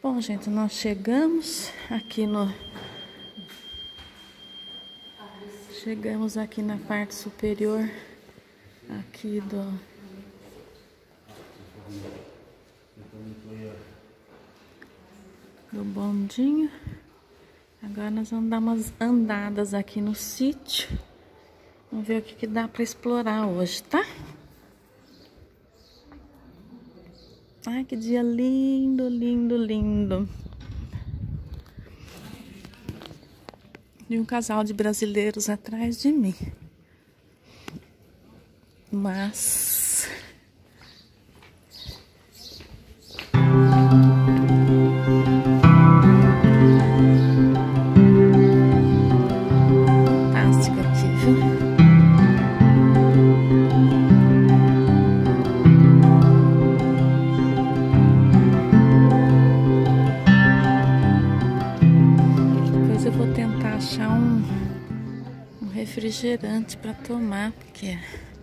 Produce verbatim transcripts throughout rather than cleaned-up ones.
Bom, gente, nós chegamos aqui no... Chegamos aqui na parte superior aqui do... do bondinho. Agora nós vamos dar umas andadas aqui no sítio. Vamos ver o que que dá para explorar hoje, tá? Ai, que dia lindo, lindo, lindo. E um casal de brasileiros atrás de mim. Mas... fantástico aqui, viu? Eu vou tentar achar um, um refrigerante para tomar, porque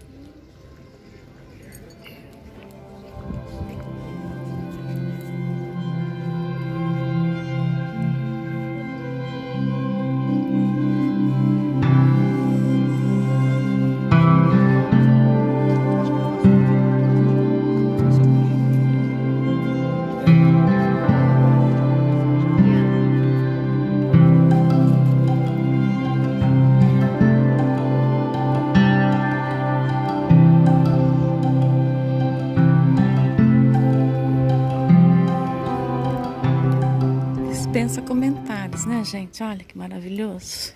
dispensa comentários, né, gente? Olha que maravilhoso.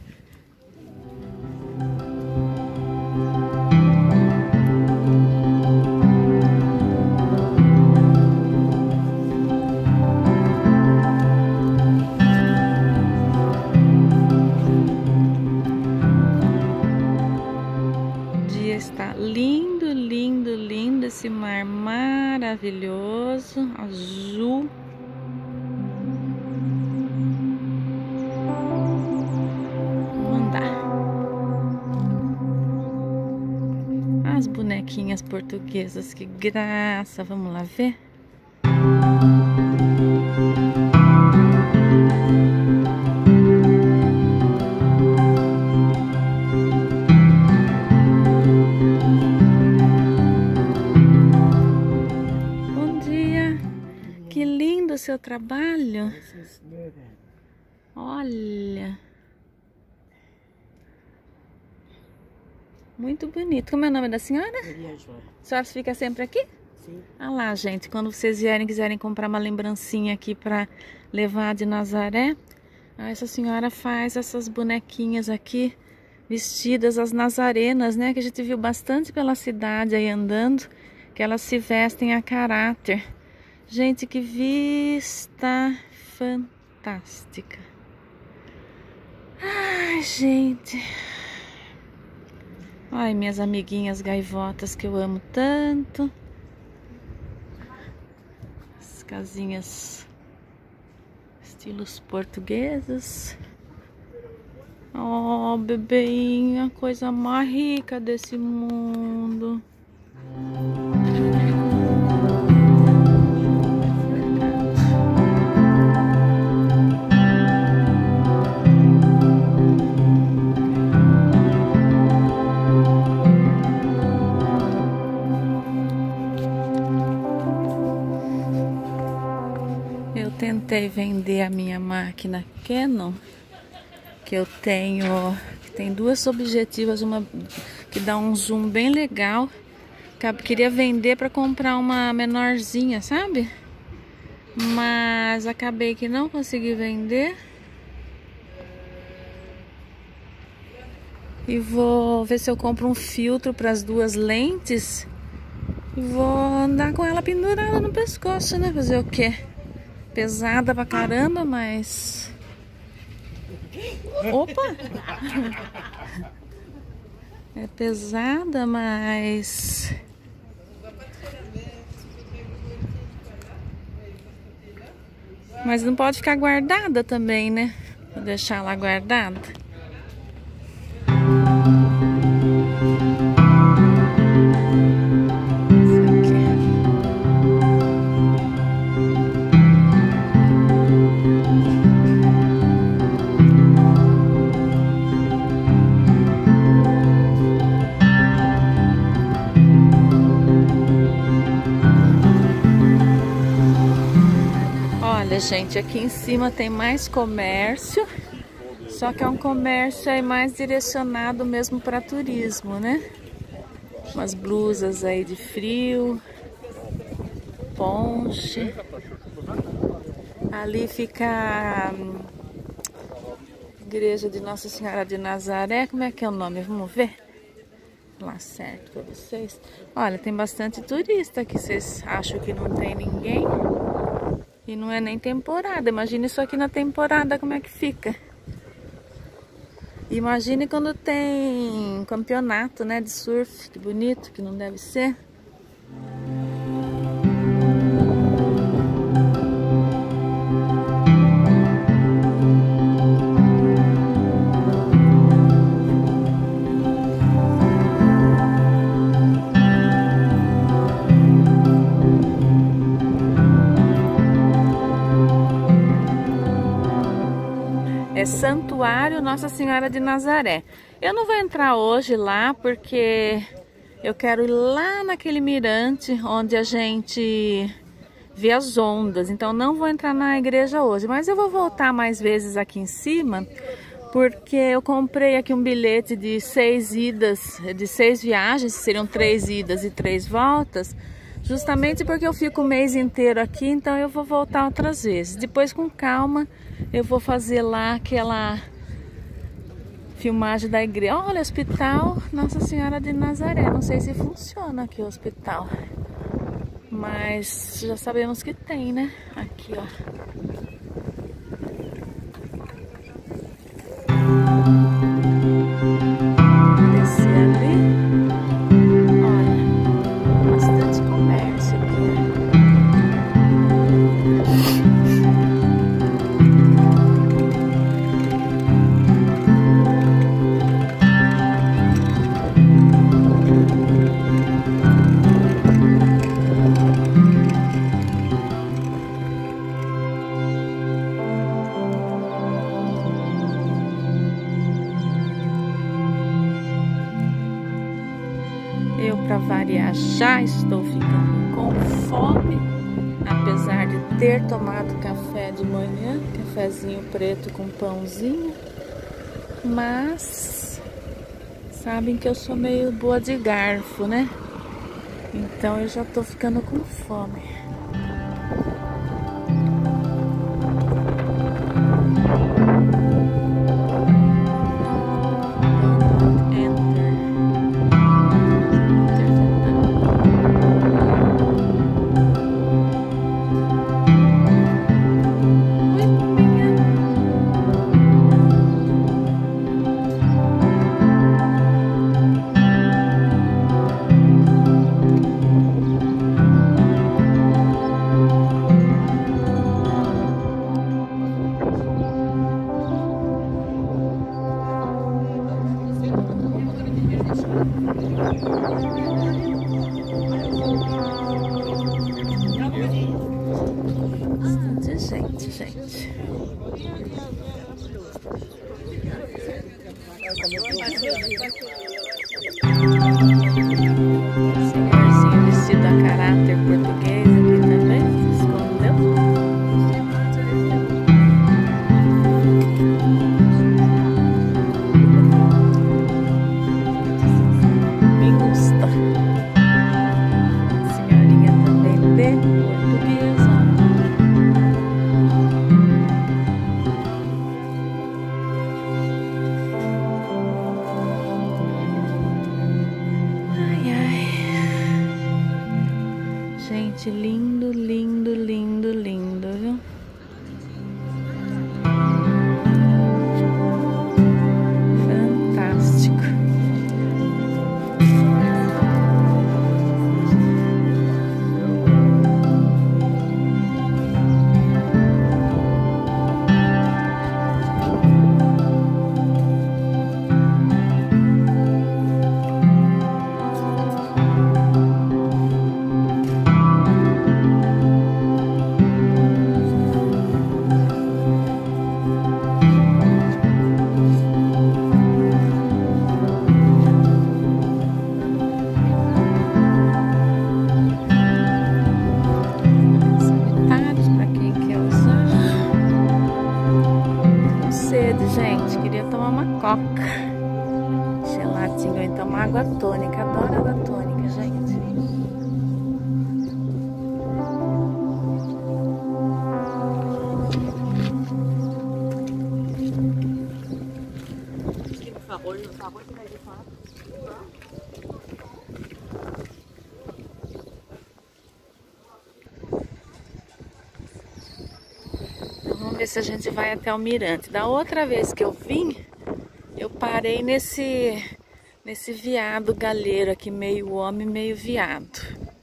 O dia está lindo, lindo, lindo. Esse mar maravilhoso, azul. As bonequinhas portuguesas, que graça. Vamos lá ver? Bom dia. Que lindo o seu trabalho. Olha. Muito bonito. Como é o nome da senhora? Maria Joana. A senhora fica sempre aqui? Sim. Ah lá, gente, quando vocês vierem, quiserem comprar uma lembrancinha aqui para levar de Nazaré, essa senhora faz essas bonequinhas aqui, vestidas as nazarenas, né? Que a gente viu bastante pela cidade aí andando, que elas se vestem a caráter. Gente, que vista fantástica. Ai, gente... Ai, minhas amiguinhas gaivotas que eu amo tanto. As casinhas estilos portugueses. Oh, bebeinha, coisa mais rica desse mundo. Tentei vender a minha máquina Canon, que eu tenho, que tem duas objetivas, uma que dá um zoom bem legal. Queria vender para comprar uma menorzinha, sabe? Mas acabei que não consegui vender. E vou ver se eu compro um filtro para as duas lentes. E vou andar com ela pendurada no pescoço, né? Fazer o quê? Pesada pra caramba, mas... Opa! É pesada, mas... Mas não pode ficar guardada também, né? Vou deixar ela guardada. Isso aqui. Olha, gente, aqui em cima tem mais comércio, só que é um comércio aí mais direcionado mesmo para turismo, né? Umas blusas aí de frio, ponche. Ali fica a igreja de Nossa Senhora de Nazaré. Como é que é o nome? Vamos ver lá certo para vocês. Olha, tem bastante turista aqui. Vocês acham que não tem ninguém? E não é nem temporada. Imagina isso aqui na temporada, como é que fica. Imagine quando tem campeonato, né, de surf. Que bonito, que não deve ser. É Santuário Nossa Senhora de Nazaré. Eu não vou entrar hoje lá porque eu quero ir lá naquele mirante onde a gente vê as ondas. Então não vou entrar na igreja hoje, mas eu vou voltar mais vezes aqui em cima porque eu comprei aqui um bilhete de seis idas, de seis viagens, seriam três idas e três voltas. Justamente porque eu fico o mês inteiro aqui, então eu vou voltar outras vezes. Depois, com calma, eu vou fazer lá aquela filmagem da igreja. Olha, Hospital Nossa Senhora de Nazaré. Não sei se funciona aqui o hospital, mas já sabemos que tem, né? Aqui, ó. Eu, para variar, já estou ficando com fome, apesar de ter tomado café de manhã, cafezinho preto com pãozinho, mas sabem que eu sou meio boa de garfo, né? Então eu já estou ficando com fome. Bastante gente, gente. Senhorzinho vestido a caráter português aqui também, se escondeu. Me gusta. Senhorinha também bem portuguesa. coca, geladinho, ou então uma água tônica. Adoro água tônica, gente. Vamos ver se a gente vai até o mirante. Da outra vez que eu vim, eu parei nesse nesse veado galheiro aqui, meio homem, meio veado.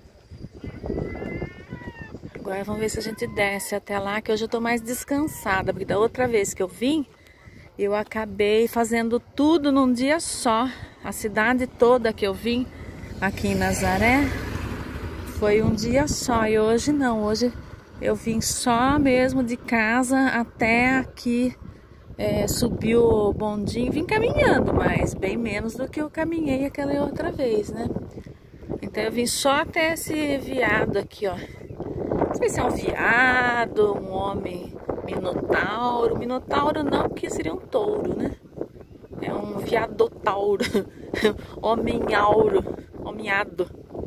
Agora vamos ver se a gente desce até lá, que hoje eu tô mais descansada, porque da outra vez que eu vim, eu acabei fazendo tudo num dia só. A cidade toda que eu vim aqui em Nazaré foi um dia só, e hoje não, hoje eu vim só mesmo de casa até aqui, é, subi o bondinho, vim caminhando, mas bem menos do que eu caminhei aquela outra vez, né? Então eu vim só até esse veado aqui, ó. Não sei se é um veado, um homem minotauro. Minotauro não, porque seria um touro, né? É um viadotauro. Homem-auro. Homeado.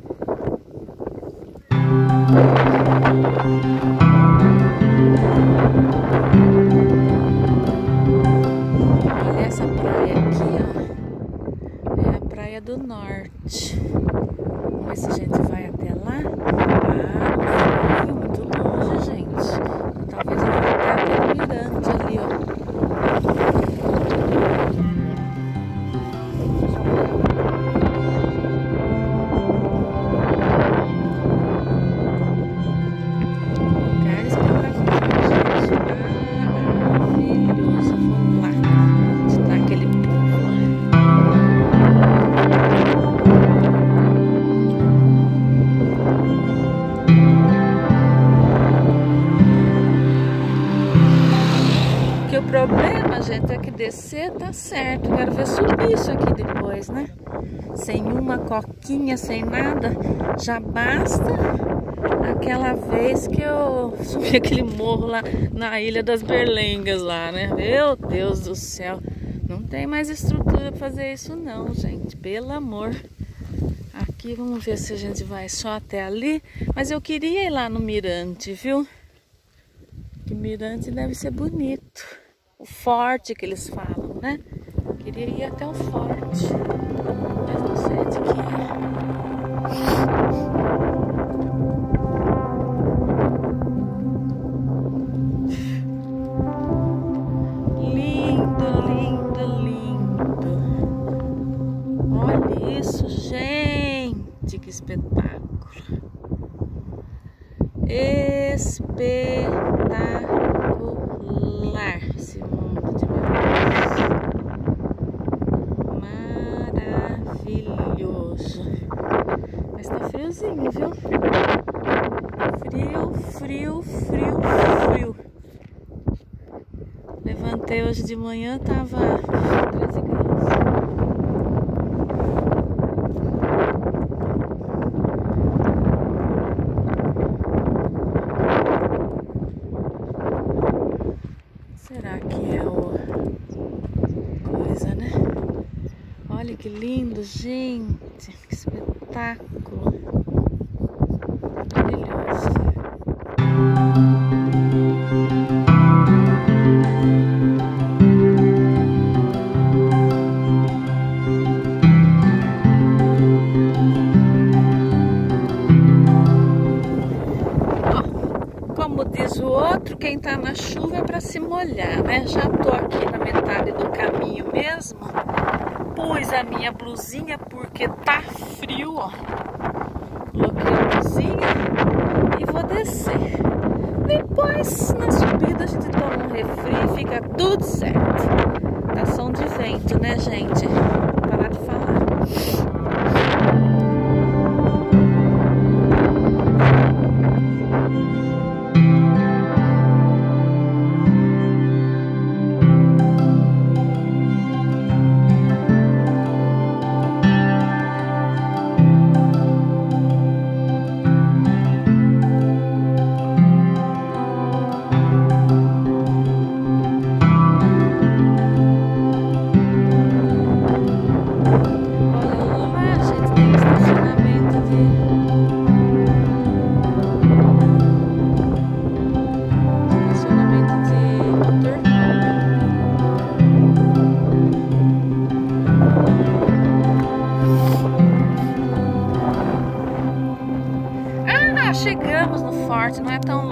Olha essa praia aqui, ó. É a Praia do Norte. Vamos ver se a gente vai até lá. Ah, não foi muito longe, gente. Talvez eu vá até aquele mirante ali, ó. O problema, gente, é que descer tá certo. Quero ver subir isso aqui depois, né? Sem uma coquinha, sem nada. Já basta aquela vez que eu subi aquele morro lá na Ilha das Berlengas lá, né? Meu Deus do céu. Não tem mais estrutura pra fazer isso não, gente. Pelo amor. Aqui, vamos ver se a gente vai só até ali. Mas eu queria ir lá no mirante, viu? Que mirante deve ser bonito. O forte que eles falam, né? Queria ir até o forte, mas não sei de que é. Lindo, lindo, lindo. Olha isso, gente, que espetáculo. Espetacular. Esse mundo de meu Deus. Maravilhoso. Mas tá friozinho, viu? Frio, frio, frio, frio. Levantei hoje de manhã, tava treze graus. Será que é o coisa, né? Olha que lindo, gente. Que espetáculo. Maravilhoso. Como diz o outro, quem tá na chuva é pra se molhar, né? Já tô aqui na metade do caminho mesmo. Pus a minha blusinha porque tá frio, ó. Coloquei a blusinha e vou descer. Depois, na subida, a gente toma um refri e fica tudo certo. Tá som de vento, né, gente? Vou parar de falar.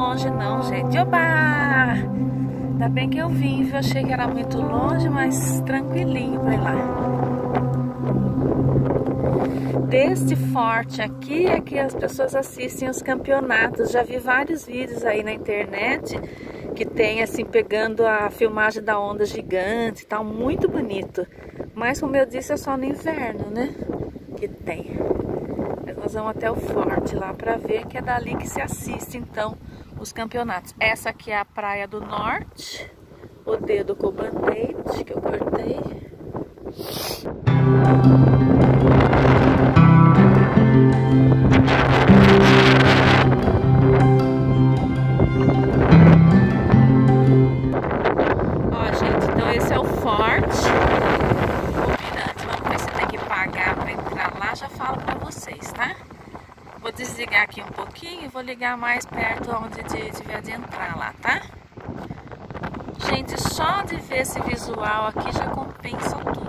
longe não, gente. Oba! Ainda bem que eu vim, viu? Achei que era muito longe, mas tranquilinho pra ir lá. Deste forte aqui é que as pessoas assistem os campeonatos. Já vi vários vídeos aí na internet que tem assim, pegando a filmagem da onda gigante e tal, muito bonito. Mas como eu disse, é só no inverno, né? Que tem. Mas nós vamos até o forte lá pra ver, que é dali que se assiste então os campeonatos. Essa aqui é a Praia do Norte, o dedo com o band-aid que eu cortei. Ó, gente, então esse é o forte. O mirante, vamos ver se tem que pagar pra entrar lá, já falo pra vocês, tá? Vou desligar aqui um pouquinho e vou ligar mais perto onde tiver de entrar lá, tá? Gente, só de ver esse visual aqui já compensa tudo.